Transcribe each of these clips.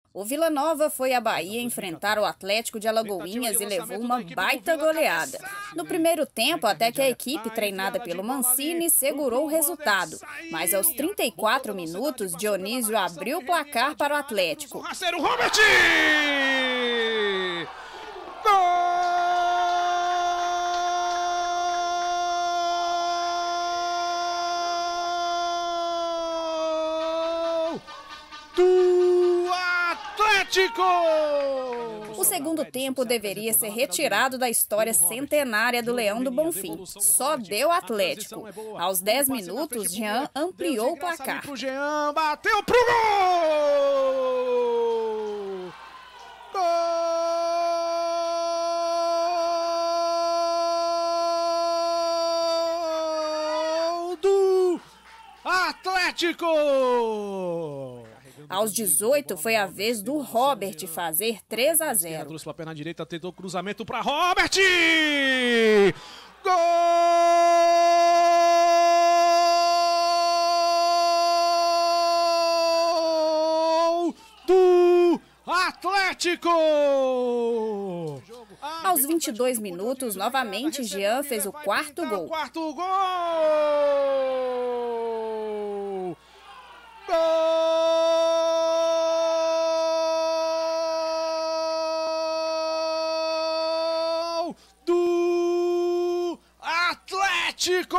O Vila Nova foi à Bahia enfrentar o Atlético de Alagoinhas e levou uma baita goleada. No primeiro tempo, até que a equipe treinada pelo Mancini segurou o resultado. Mas aos 34 minutos, Dionísio abriu o placar para o Atlético. Robert! O segundo tempo deveria ser retirado da história centenária do Leão do Bonfim. Só deu Atlético. Aos 10 minutos, Jean ampliou o placar. Jean bateu pro gol! Gol do Atlético! Aos 18, foi a vez do Robert fazer 3-0. Trouxe pela perna direita, tentou cruzamento para Robert! Gol do Atlético! Aos 22 minutos, novamente, Jean fez o quarto gol. Gol do Atlético!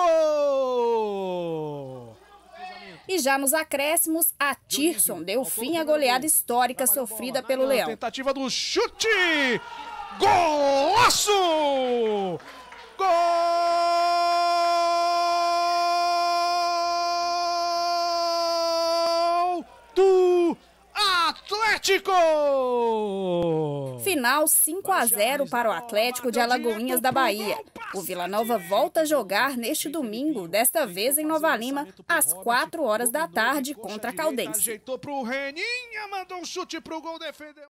E já nos acréscimos, a Tirson deu fim à goleada histórica sofrida pelo Leão. Tentativa do chute! Golaço! Gol do Atlético! Final 5-0 para o Atlético de Alagoinhas da Bahia. O Vila Nova volta a jogar neste domingo, desta vez em Nova Lima, às 4 horas da tarde contra a Caldense. Ajeitou pro Reninha, mandou um chute pro gol, defendeu.